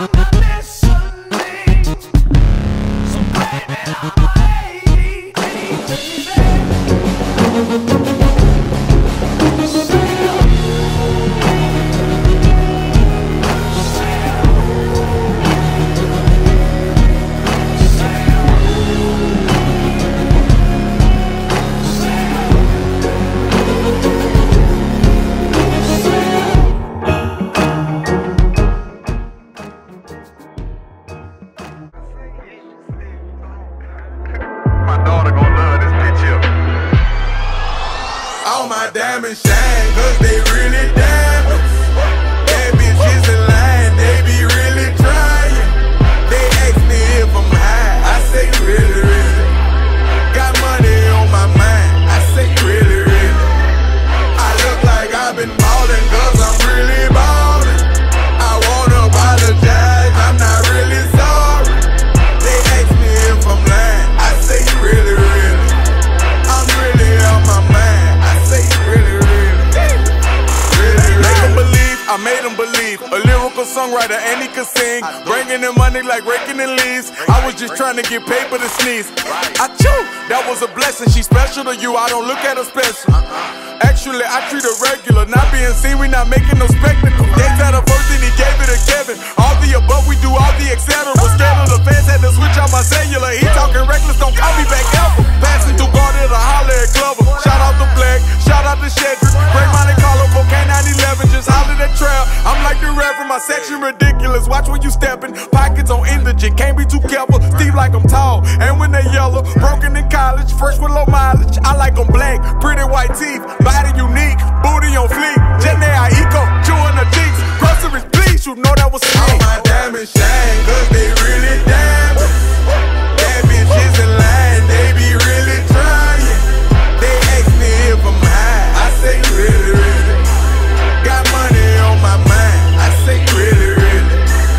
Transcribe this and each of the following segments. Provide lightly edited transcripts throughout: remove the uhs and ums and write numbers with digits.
Diamond shine, cause they really diamonds. Bad bitches in line, they be really trying. They ask me if I'm high, I say really, really. Got money on my mind, I say really, really. I look like I've been ballin' cause I'm really ballin'. I wanna apologize, I'm not really sorry. They ask me if I'm lying, I say really, really. I'm really on my mind. I made him believe, a lyrical songwriter and he could sing, bringing in money like raking in leaves. I was just trying to get paper to sneeze. I chew, that was a blessing. She special to you, I don't look at her special. Actually, I treat her regular, not being seen, we not making no spectacle. They had her first and he gave it to Kevin. All the above, we do all the etc. Scared of the fans, had to switch out my cellular. He talking reckless, don't call me back ever. Passing through Garden to holler at Glover. Shout out to Black, shout out to Shedrick. Great Monte Carlo, K911, just holler at Trail. I'm like the Reverend, my section ridiculous. Watch when you steppin', pockets on indigent. Can't be too careful, Steve like I'm tall. And when they yellow, broken in college, fresh with low mileage. I like them black, pretty white teeth, body unique, booty on fleek. Jenny Aiko, chewing her cheeks. Groceries, please, you know that was sweet. All my diamonds shine, cause they really diamonds. Bad bitches in line, they be really trying. They ask me if I'm high, I say really, really. Got money on my mind, I say really, really.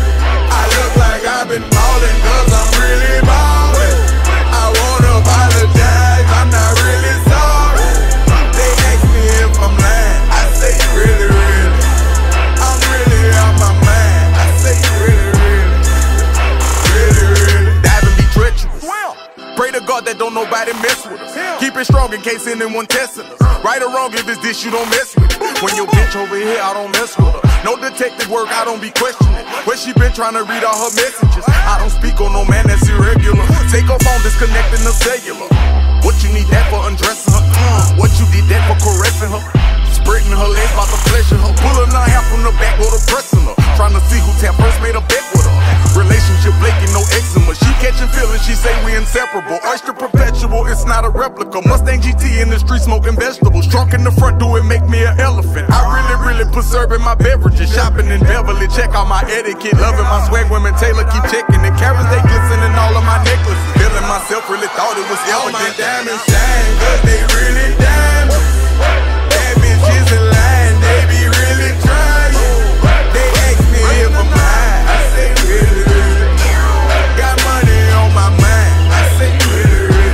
I look like I've been ballin' cause I'm really ballin'. I wanna apologize, I'm not really sorry. They ask me if I'm lying, I say really, really. I'm really on my mind, I say really, really. Really, really. Diving be treacherous. Pray to God that don't nobody mess with us. Keep it strong in case anyone testing us. Right or wrong, if it's this you don't mess with it. When your bitch over here, I don't mess with her. No detective work, I don't be questioning. Where she been trying to read all her messages. I don't speak on no man that's irregular. Take her phone, disconnecting the cellular. What you need that for undressing her? What you did that for caressing her? Spreading her legs about to pleasure her. Pulling her hair from the back with her pressing her. Trying to see who tap first made a bet with her. Relationship flaking, no eczema. She catching feelings, she say we inseparable. Oyster perpetual, it's not a replica. Mustang GT in the street smoking vegetables. Drunk in the front, do it make me an elephant. I really put syrup in my beverages. Shopping in Beverly, check out my etiquette. Loving my swag, women Taylor keep checking it. Carrots they glisten in all of my necklaces. Feeling myself, really thought it was elegant. All my diamonds shine, cause they really diamonds. Bad bitches in line, they be really trying. They ask me if I'm high, I say really, really. Got money on my mind, I say really, really.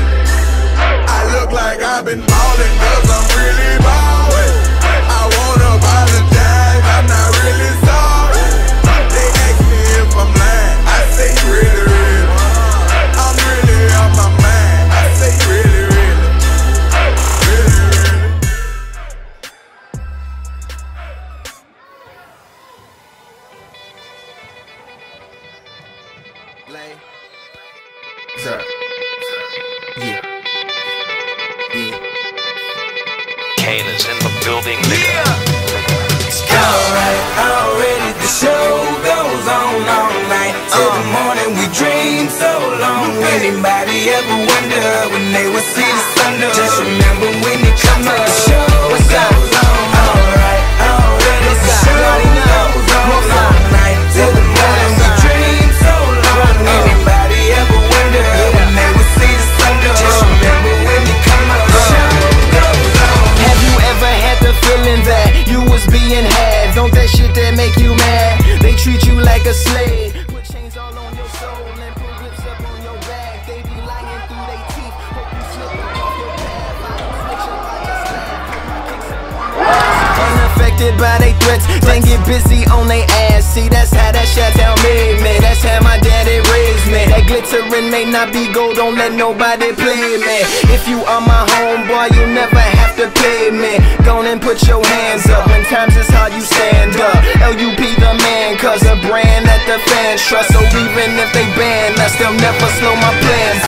I look like I've been ballin' cause I'm really ballin'. I wanna apologize, I'm not really sorry. They ask me if I'm lying, I say really, really. I'm really on my mind, I say really, really. Really, really. Lay. Sir. Yeah. Yeah. Kane is in the building, nigga. Alright, already the show goes on all night. Till the morning we dream so long. Anybody ever wonder when they would see the sun? Just remember when you come up, the show goes on. Alright, already the show goes on all night. Till the morning we dream so long. Anybody ever wonder when they would see the sun? Just remember when you come up, the show goes on. Have you ever had the feeling that you was being had? Don't that shit that make you mad? They treat you like a slave. Put chains all on your soul and put whips up on your back. They be lying through their teeth. Hope you slip off your path. I don't snitch up, I just laugh. distracted by they threats, then get busy on they ass. See, that's how that Chi-Town made me. That's how my daddy raised me. That glittering may not be gold, don't let nobody play me. If you are my homeboy, you'll never have to pay me. Go on and put your hands up. When times is hard, you stand up. LUP the man, cause a brand that the fans trust. So even if they ban us, they'll never slow my